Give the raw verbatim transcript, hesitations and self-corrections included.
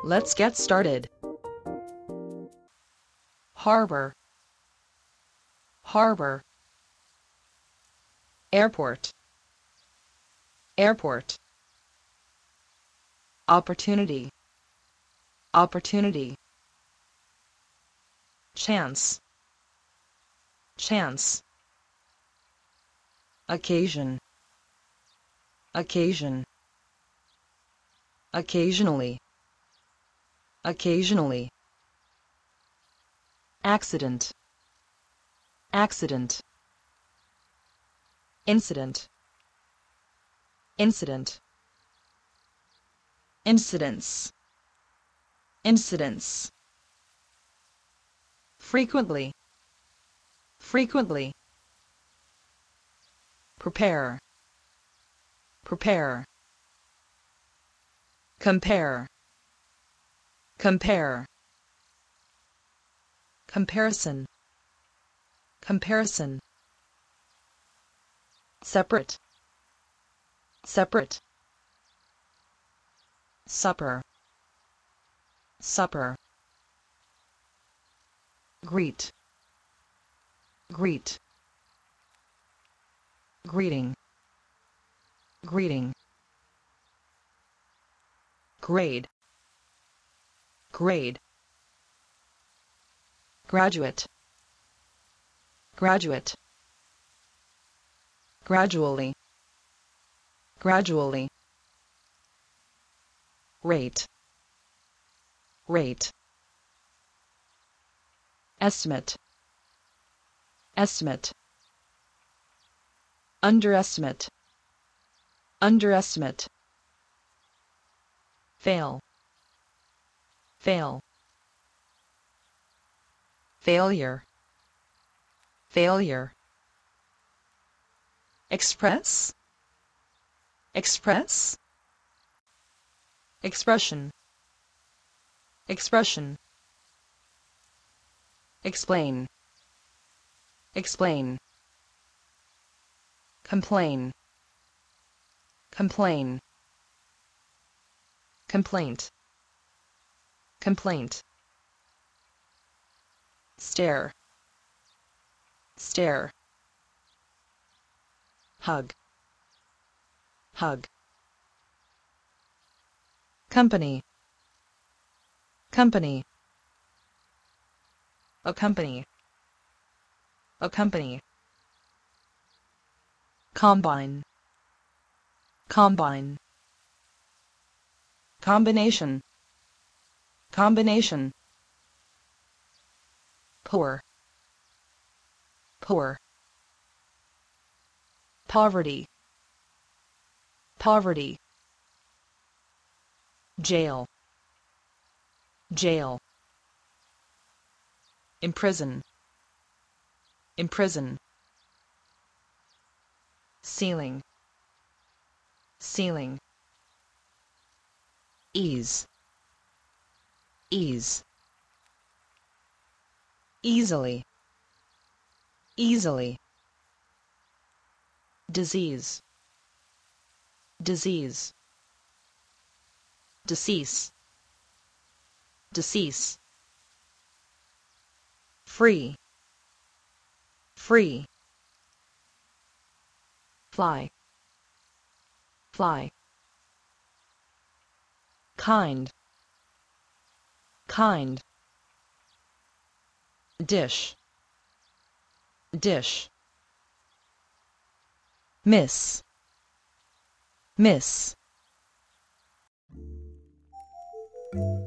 Let's get started. Harbor, harbor. Airport, airport. Opportunity, opportunity. Chance, chance. Occasion, occasion. Occasionally, occasionally. Accident, accident. Incident, incident. Incidents, incidents. Frequently, frequently. Prepare, prepare. Compare, compare. Comparison, comparison. Separate, separate. Supper, supper. Greet, greet. Greeting, greeting. Grade, grade. Graduate, graduate. Gradually, gradually. Rate, rate. Estimate, estimate. Underestimate, underestimate. Fail, fail. Failure, failure. Express, express. Expression, expression. Explain, explain. Complain, complain. Complaint, complaint. Stare, stare. Hug, hug. Company, company. Accompany, accompany. Combine, combine. Combination, combination. Poor, poor. Poverty, poverty. Jail, jail. Imprison, imprison. Ceiling, ceiling. Ease, ease. Easily, easily. Disease, disease. Decease, decease. Free, free. Fly, fly. Kind, kind. Dish, dish. Miss, miss.